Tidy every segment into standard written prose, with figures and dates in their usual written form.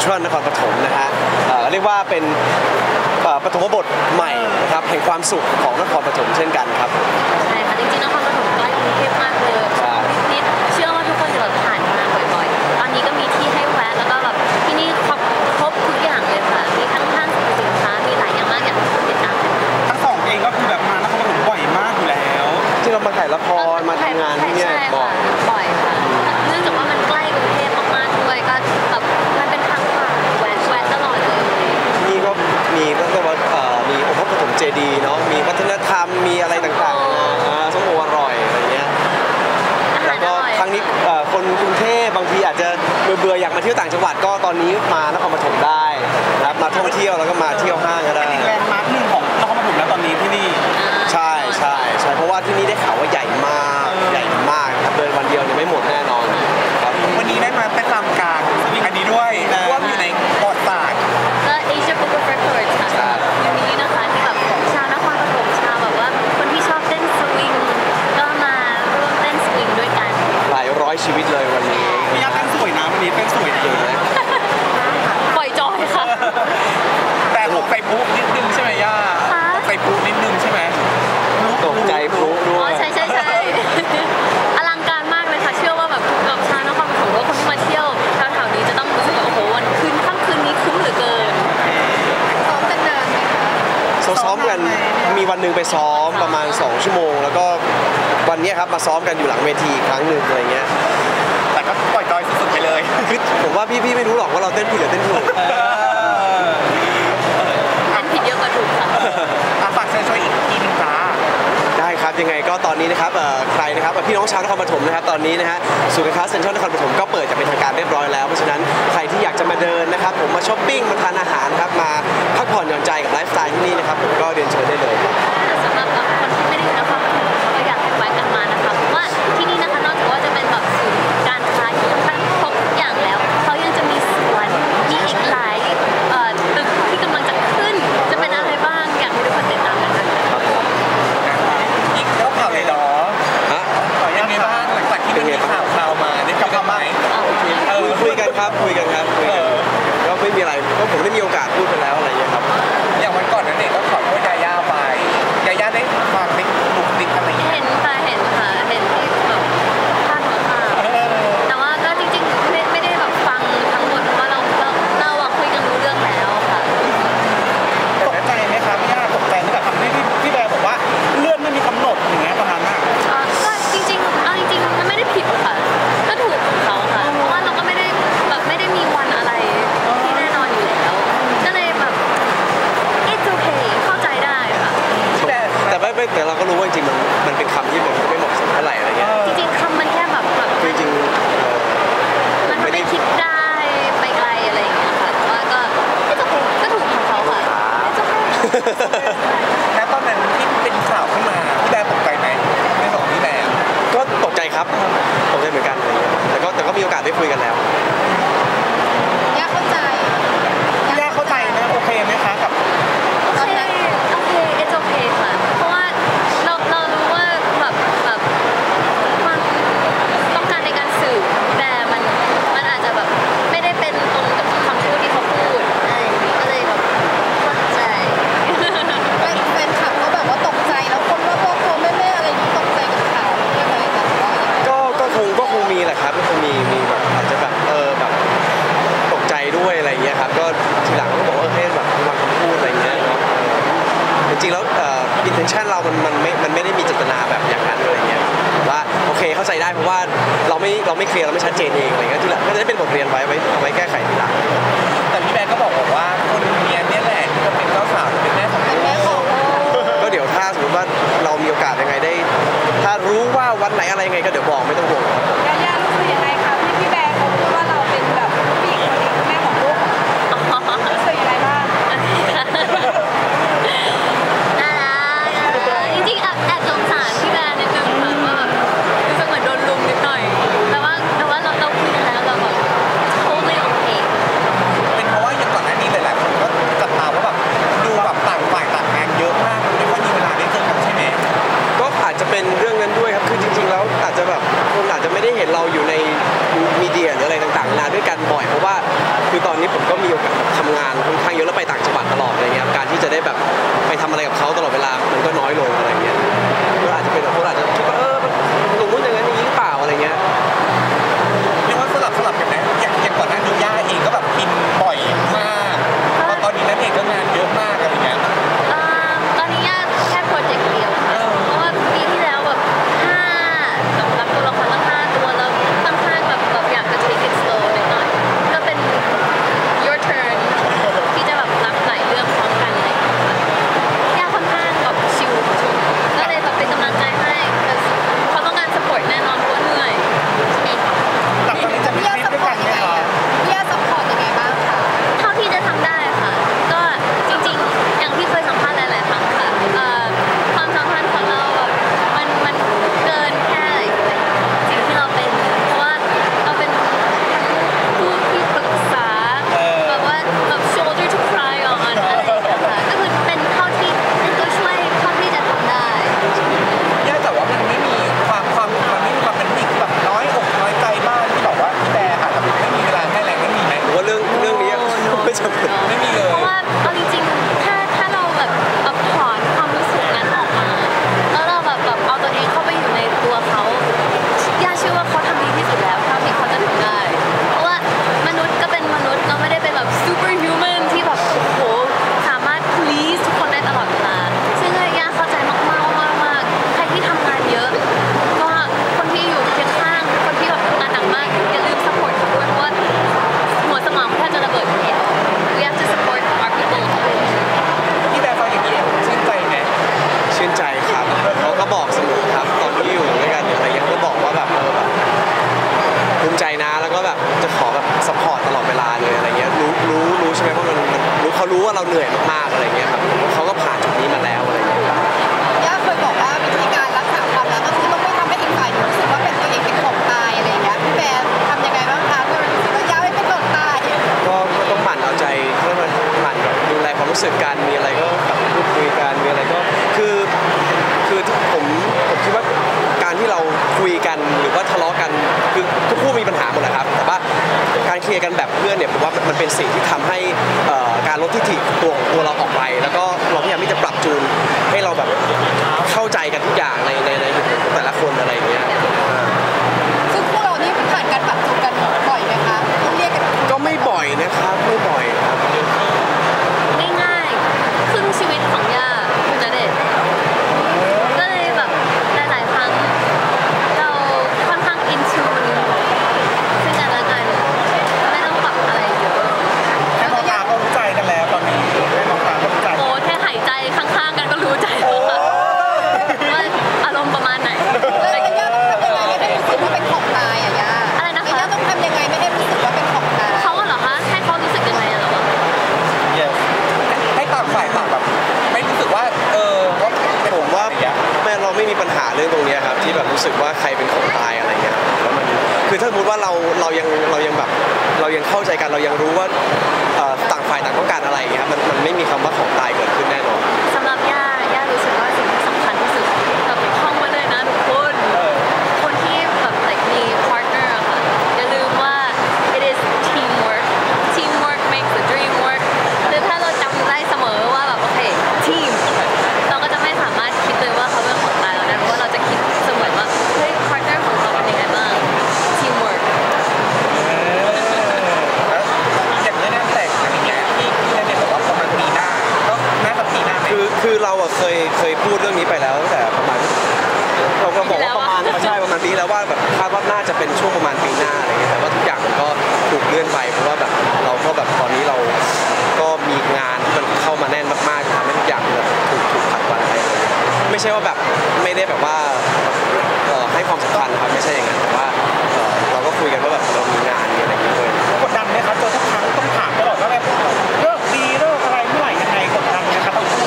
ทรัลนครปฐมนะฮะเรียกว่าเป็นปฐมบทใหม่นะครับแห่งความสุขของนครปฐมเช่นกันครับใช่ค่ะจริงๆนครปฐมใกล้กรุงเทพมากเลยนี่เชื่อว่าทุกคนจะแบบผ่านมาบ่อยๆตอนนี้ก็มีที่ให้แวะแล้วก็แบบที่นี่ครบทุกอย่างเลยค่ะมีทั้งห้างสรรพสินค้ามีหลายอย่างมากอยากให้ติดตามทั้งสองเองก็คือแบบมานครปฐมบ่อยมากอยู่แล้วที่เรามาถ่ายละครมาทำงานที่นี่บ่อยค่ะเนื่องจากว่ามันใกล้กรุงเทพมากๆด้วยก็แบบมันเป็นทางผ่านแวะตลอดเลยนี่ก็มีตั้งแต่ว่ามีองค์พระปฐมเจดีย์เนาะมีวัฒนธรรมมีอะไรต่างๆส้มโออร่อยอะไรเงี้ยแล้วก็ครั้งนี้คนกรุงเทพบางทีอาจจะเบื่ออยากมาเที่ยวต่างจังหวัดก็ตอนนี้มานครปฐมได้นะครับมาท่องเที่ยวแล้วก็มาเที่ยวห้างก็ได้เป็นแลนด์มาร์คหนึ่งของนครปฐมแล้วตอนนี้ที่นี่ใช่เพราะว่าที่นี่ได้ข่าวว่าใหญ่มากครับเดินวันเดียวเนี่ยไม่หมดแน่นอนครับวันนี้ได้มาเป็นลำกลางอันนี้ด้วยว่าอยู่ในประวัติศาสตร์ก็ Asia Book of Records ค่ะวันนี้นะคะที่แบบชาวนครปฐมชาวแบบว่าคนที่ชอบเต้นสวิงก็มาร่วมเต้นสวิงด้วยกันหลายร้อยชีวิตเลยวันนี้พี่ย่าเต้นสวยนะวันนี้เต้นสวยนะปล่อยจอยค่ะแต่ตกใจปุ๊บนิดนึงใช่ไหมย่าตกใจปุ๊บนิดนึงใช่ไหมตกใจปุ๊บด้วยใช่อลังการมากเลยค่ะเชื่อว่าแบบชาวนครปฐมว่าคนที่มาเที่ยวแถวๆนี้จะต้องรู้สึกว่าโอ้โหวันค่ำคืนนี้คุ้มเหลือเกินซ้อมกันนานไหมคะซ้อมกันมีวันหนึ่งไปซ้อมประมาณ2 ชั่วโมงแล้วก็วันนี้ครับมาซ้อมกันอยู่หลังเวทีครั้งหนึ่งอะไรเงี้ยแต่ก็ปล่อยจอยสุดๆไปเลยคือผมว่าพี่ไม่รู้หรอกว่าเราเต้นผิดหรือเต้นถูกเต้นผิดเยอะกว่าถูกค่ะฝากเชิญชวนอีกทีนึงจ้าได้ครับยังไงก็ตอนนี้นะครับใครนะครับพี่น้องชาวนครปฐมนะครับตอนนี้นะฮะศูนย์การค้าเซ็นทรัลนครปฐมก็เปิดจะเป็นทางการเรียบร้อยแล้วเพราะฉะนั้นใครที่อยากจะมาเดินนะครับผมมาช้อปปิ้งมาทานอาหารครับมาพักผ่อนหย่อนใจกับไลฟ์สไตล์ที่นี่นะครับผมก็เรียนเชิญได้เลยสำหรับคนที่ไม่ได้อยู่นครปฐมก็อยากให้ไปกันมานะคะเพราะว่าที่นี่นะคะนอกจากว่าจะเป็นแบบศูนย์การค้าที่ครบทุกอย่างแล้วเขายังจะมีสวนมีอีกหลายตึกที่กำลังจะขึ้นจะเป็นอะไรบ้างอยากให้ทุกคนติดตามกันนะคะอีกแล้วข่าวเลยเหรอยังไงบ้างหลังจากที่มีข่าวมาได้กลับมาไหมคุยกันครับก็ไม่มีอะไรก็ผมได้มีโอกาสพูดไปแล้วอะไรอย่างเงี้ยครับอย่างวันก่อนนั่นเองก็ขอโทษยาย่าไปยาย่าได้ฟังได้บุกติดอะไรอย่างเงี้ยเห็นที่แบบพาดหัวข่าวแต่ว่าก็จริงๆไม่ได้แบบฟังทั้งหมดเพราะว่าเราคุยกันรู้เรื่องแล้วค่ะตกใจไหมครับพี่ย่าตกใจตั้งแต่คำที่พี่แบร์บอกว่าเลื่อนไม่มีกำหนดอย่างเงี้ยประมาณนั้นก็จริงๆมันไม่ได้ผิดค่ะก็ถูกของเขาค่ะเพราะว่าเราก็ไม่ได้มีวันอะไรที่แน่นอนอยู่แล้วก็เลยแบบ it's okay เข้าใจได้ค่ะแต่เราก็รู้ว่าจริงๆมันเป็นคำที่มันไม่เหมาะสมเท่าไหร่อะไรเงี้ยจริงๆคำมันแค่แบบจริงมันไม่ได้คิดได้ไปไกลอะไรอย่างเงี้ยค่ะแต่ว่าก็ it's okay ก็ถูกของเขาค่ะ it's okay แล้วตอนนั้นที่เป็นข่าวขึ้นมาพี่แบร์ตกใจไหมในส่วนของพี่แบร์ก็ตกใจครับตกใจเหมือนกันอะไรเงี้ยแต่ก็มีโอกาสได้คุยกันแล้วย่าเข้าใจนะโอเคไหมคะกับโอเค it's okay ค่ะเพราะว่าเรารู้ว่าแบบความต้องการในการสื่อแต่มันอาจจะแบบไม่ได้เป็นตรงกับคำพูดที่เขาพูดอะไรอย่างนี้ก็เลยแบบเข้าใจแฟนคลับก็แบบว่าตกใจแล้วคนว่าพ่อแม่อะไรนี้ตกใจกับข่าวใช่ไหมคะก็คงมีแหละครับก็คงมีแบบอาจจะแบบแบบตกใจด้วยอะไรเงี้ยครับก็ทีหลังก็บอกว่าให้แบบระวังคำพูดอะไรเงี้ยเนาะจริงๆแล้วintention เรามันไม่ได้มีเจตนาแบบอย่างนั้นอะไรเงี้ยว่าโอเคเข้าใจได้เพราะว่าเราไม่เคลียร์เราไม่ชัดเจนเองอะไรเงี้ยทีหลังก็จะได้เป็นบทเรียนไว้แก้ไขทีหลังแต่พี่แบร์ก็บอกว่าคนเมียเนี่ยแหละที่เป็นเจ้าสาวเป็นแม่ของลูกก็เดี๋ยวถ้าสมมติว่าเรามีโอกาสยังไงได้ถ้ารู้ว่าวันไหนอะไรยังไงก็เดี๋ยวบอกไม่ต้องห่วงย่ารู้สึกยังไงคะพี่แบร์เขาพูดว่าเราเป็นแบบผู้หญิงคนนี้แม่ของลูกรู้สึกยังไงบ้างน่ารักจริงๆแอบสงสารพี่แบร์นิดนึงค่ะว่าแบบรู้สึกเหมือนโดนลุมนิดหน่อยแต่ว่าเราคุยกันแล้วเราแบบ totally okay เป็นเพราะว่าอย่างก่อนหน้านี้หลายๆคนก็จับตาว่าแบบดูแบบต่างฝ่ายต่างงานเยอะมากไม่ค่อยมีเวลาได้เจอกันใช่ไหมก็อาจจะเป็นเรื่องนั้นด้วยครับคือจริงๆแล้วอาจจะแบบคนอาจจะไม่ได้ผมก็มีโอกาสทำงานค่อนข้างเยอะแล้วไปต่างจังหวัดตลอดอะไรเงี้ยการที่จะได้แบบไปทำอะไรกับเขาตลอดเวลามันก็น้อยลงอะไรเงี้ยก็อาจจะเป็นเขาอาจจะคิดว่าตรงนู้นอย่างนั้นอย่างนี้หรือเปล่าอะไรเงี้ยเรียกว่าสลับกันนะอย่างก่อนหน้านี้ย่าเองก็แบบบินบ่อยมากตอนนี้นั่นเองก็งานเยอะมากอะไรเงี้ยตอนนี้ย่าแค่โปรเจกต์เดียวค่ะเพราะว่าปีที่แล้วแบบรับตัวละครตั้ง5 ตัวแล้วค่อนข้างแบบอยากจะ take it slow หน่อยก็เป็น your turn ที่จะแบบรับหลายเรื่องพร้อมกันเลยย่าค่อนข้างแบบชิลก็เลยแบบเป็นกำลังใจให้เขาต้องการ support แน่นอนเพราะว่าเหนื่อยแต่ตอนนี้จะไม่ได้ด้วยกันไหมคะพี่ย่าซัพพอร์ตยังไงบ้างคะเท่าที่จะทำได้ค่ะ ก็จริงๆ อย่างที่เคยสัมภาษณ์หลายๆครั้งค่ะความสัมพันธ์ของเราแบบมันเกินแค่สิ่งที่เราเป็น เพราะว่าเราเป็นผู้ที่ปรึกษาแบบว่าแบบ shoulder to cry on อะไรอย่างเงี้ยค่ะก็คือเป็นเท่าที่เป็นตัวช่วยเท่าที่จะทำได้ย่าแต่ว่ามันไม่มีมันไม่มีความเป็นผู้หญิงที่แบบน้อยอกน้อยใจบ้างที่แบบว่าพี่แบร์อาจจะไม่มีเวลาให้แรงไม่มีไหมผมว่าเรื่องนี้ไม่จำเป็นไม่มีเลยเพราะว่าเอาจริงๆ ถ้าเราแบบถอนความรู้สึกนั้นออกมา แล้วเราแบบเอาตัวเองเข้าไปอยู่ในตัวเขาย่าเชื่อว่าเขาทำดีที่สุดแล้วเท่าที่เขาจะทำได้ เพราะว่ามนุษย์ก็เป็นมนุษย์เราไม่ได้เป็นแบบ superhuman ที่แบบโอ้โหสามารถ please ทุกคนได้ตลอดเวลาซึ่งย่าเข้าใจมากใครที่ทำงานเยอะก็คนที่อยู่เคียงข้างคนที่แบบทำงานหนักมากอย่าลืม support เขาด้วยเพราะว่าหัวสมองแทบจะระเบิดเอง we have to support our people พี่แบร์ฟังอย่างนี้ชื่นใจไหมชื่นใจครับเขาก็บอกเสมอครับตอนที่อยู่ด้วยกันอะไรเงี้ยก็บอกว่าแบบแบบภูมิใจนะแล้วก็แบบจะขอแบบซัพพอร์ตตลอดเวลาเลยอะไรเงี้ยรู้ใช่ไหมว่ามันรู้เขารู้ว่าเราเหนื่อยมากๆอะไรเงี้ยครับเขาก็ผ่านจุดนี้มาแล้วอะไรเงี้ยย่าเคยบอกว่าวิธีการรักษาความรักก็คือต้องไม่ทำให้อีกฝ่ายหนึ่งรู้สึกว่าเป็นตัวเองเป็นของตายอะไรอย่างเงี้ยพี่แบร์ทำยังไงบ้างคะเพื่อรู้สึกว่าย่าไม่เป็นของตายก็ต้องหมั่นเอาใจเพื่อมันหมั่นแบบดูแลความรู้สึกกันมีอะไรก็แบบพูดคุยกันมีอะไรก็คือผมคิดว่าการที่เราคุยกันหรือว่าทะเลาะกันคือทุกคู่มีปัญหาหมดแหละครับแต่ว่าการเคลียร์กันแบบเพื่อนเนี่ยผมว่ามันเป็นสิ่งที่ทำให้การลดทิฐิตัวเราออกไปแล้วก็เราพยายามที่จะปรับจูนให้เราแบบเข้าใจกันทุกอย่างในแต่ละคนอะไรอย่างเงี้ยซึ่งพวกเรานี่ผ่านการปรับจูนกันบ่อยไหมคะต้องเรียกกันก็ไม่บ่อยนะครับไม่บ่อยครับง่ายๆครึ่งชีวิตของย่าคุณณเดชน์ก็เลยแบบหลายๆครั้งเราค่อนข้าง into ซึ่งกันและกันไม่ต้องปรับอะไรเยอะแค่มองตาก็รู้ใจกันแล้วตอนนี้แค่มองตาก็รู้ใจโอ้แค่หายใจข้างๆกันก็รู้ใจแล้วค่ะว่าอารมณ์ประมาณไหนแล้วย่าต้องทำยังไงไม่ให้รู้สึกว่าเป็นของตายอ่ะย่าอะไรนะคะย่าต้องทำยังไงไม่ให้รู้สึกว่าเป็นของตายเขาเหรอคะให้เขารู้สึกยังไงอะเหรอ yes ให้ต่างฝ่ายต่างแบบไม่รู้สึกว่าว่าเป็นผมว่าอะไรอย่างเงี้ยแม่เราไม่มีปัญหาเรื่องตรงเนี้ยครับที่แบบรู้สึกว่าใครเป็นของตายอะไรเงี้ยแล้วมันคือถ้าสมมติว่าเรายังแบบเรายังเข้าใจกันเรายังรู้ว่าต่างฝ่ายต่างต้องการอะไรอย่างเงี้ยครับมันไม่มีคำว่าของตายเกิดขึ้นแน่นอนสำหรับย่ารู้สึกว่าสิ่งที่สำคัญที่สุดแบบท่องไว้เลยนะทุกคนคนที่แบบ like มี partner อะค่ะอย่าลืมว่า it is teamwork makes the dream work คือถ้าเราจำได้เสมอว่าแบบโอเค team เราก็จะไม่สามารถคิดเลยว่าเขาเป็นของตายเราได้เพราะว่าเราจะคิดเสมอว่าเฮ้ย partner ของเราเป็นยังไงบ้าง teamwork แล้วอย่างเรื่องงานแต่งอะไรเงี้ยที่นั่นเนี่ยบอกว่าประมาณปีหน้าก็น่าจะปีหน้าไหมคือเราอะเคยพูดเรื่องนี้ไปแล้วตั้งแต่ประมาณเราก็บอกว่าประมาณใช่ประมาณปีแล้วว่าแบบคาดว่าน่าจะเป็นช่วงประมาณปีหน้าอะไรเงี้ยแต่ว่าทุกอย่างมันก็ถูกเลื่อนไปเพราะว่าแบบเราก็แบบตอนนี้เราก็มีงานที่มันเข้ามาแน่นมากๆทำให้ทุกอย่างแบบถูกผัดวันไปไม่ใช่ว่าแบบไม่ได้แบบว่าให้ความสำคัญนะครับไม่ใช่อย่างนั้นแต่ว่าเราก็คุยกันว่าแบบเรามีงานมีอะไรอย่างเงี้ยด้วยกดดันไหมครับเจอทุกครั้งต้องถามตลอดว่าแบบเลิกดีเลิกอะไรเมื่อไหร่ยังไงกดดันไหมครับต้องพูดเลย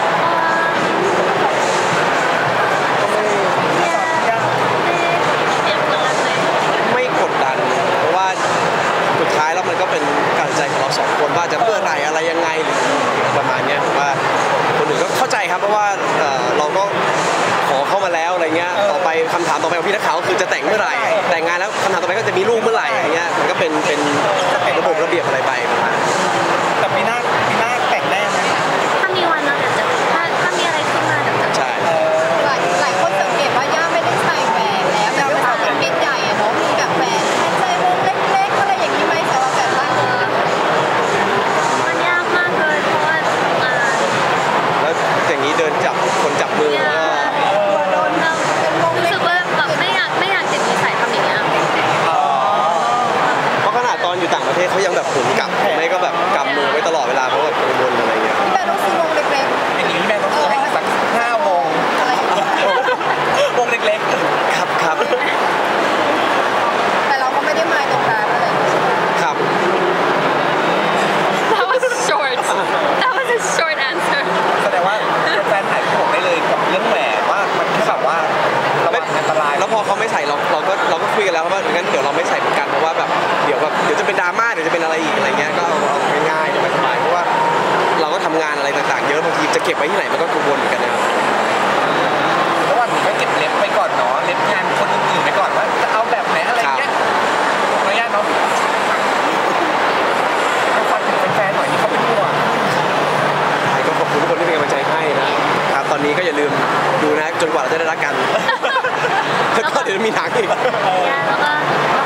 ไม่กดดันเพราะว่าสุดท้ายแล้วมันก็เป็นการตัดสินใจของเราสองคนว่าจะเพื่ออะไรยังไงหรือประมาณเนี้ยผมว่าคนอื่นก็เข้าใจครับเพราะว่าเราก็ขอเข้ามาแล้วอะไรเงี้ยต่อไปคำำถามต่อไปของพี่นักข่าวก็คือจะแต่งเมื่อไหร่แต่งงานแล้วคำถามต่อไปก็จะมีลูกเมื่อไหร่อย่างเงี้ยมันก็เป็นระบบระเบียบอะไรไปประมาณนั้นแต่ปีหน้าแต่งแน่ไหมถ้ามีวันเราเดี๋ยวจะถ้ามีอะไรขึ้นมาเดี๋ยวจะใช่หลายคนสังเกตว่าย่าไม่ได้ใส่แหวนแล้วแต่ด้วยความเป็นเม็ดใหญ่อะเนาะมีแบบแหวนแค่ใจวงเล็กๆอะไรอย่างนี้ไหมสำหรับแบบบ้านนี้มันยากมากเลยเพราะว่าแล้วอย่างนี้เดินจับคนจับมือเนี่ยก็เรารู้สึกว่าแบบไม่อยากติดนิสัยทำอย่างเงี้ยเพราะขนาดตอนอยู่ต่างประเทศเขายังแบบหมุนกลับไม่ก็แบบกำมือไว้ตลอดเวลาเพราะว่ากังวลอะไรเงี้ยพี่แบร์ต้องซื้อวงเล็กอย่างนี้แม่ต้องซื้อให้สัก5 วงๆอะไรอย่างเงี้ยวงเล็กครับแต่เราก็ไม่ได้มายตรงนั้นอะไรอย่างเงี้ยใช่ไหมครับ That was short That was a short answer ๆแสดงว่าแฟนถ่ายผมได้เลยกับเรื่องแหวนว่ามันแค่แบบว่าระวังอันตรายแล้วพอเขาไม่ใส่เราก็คุยกันแล้วว่างั้นเดี๋ยวเราไม่ใส่เหมือนกันเพราะว่าแบบเดี๋ยวจะเป็นดราม่าเดี๋ยวจะเป็นอะไรอีกอะไรเงี้ยก็เอาง่ายๆสบายๆเพราะว่าเราก็ทำงานอะไรต่างๆเยอะบางทีจะเก็บไว้ที่ไหนมันก็กังวลเหมือนกันนะครับระหว่างนี้ก็เก็บเล็บไปก่อนเนาะเล็บงานคนอื่นๆไปก่อนว่าจะเอาแบบไหนอะไรเงี้ยขออนุญาตเนาะฝากถึงแฟนๆหน่อยที่เขาเป็นห่วงก็ขอบคุณทุกคนที่เป็นกำลังใจให้นะครับตอนนี้ก็อย่าลืมดูนะจนกว่าเราจะได้รักกัน แล้วก็เดี๋ยวมีหนังอีกเนี่ยแล้วก็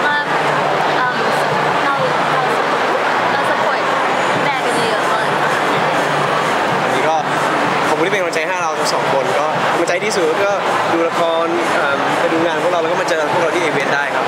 เราสปอร์ตแบรนด์กันเยอะเลยอันนี้ก็ขอบคุณที่เป็นกำลังใจให้เราทั้งสองคนก็กำลังใจที่สุดก็ดูละครไปดูงานพวกเราแล้วก็มาเจอพวกเราที่อีเวนต์ได้ครับ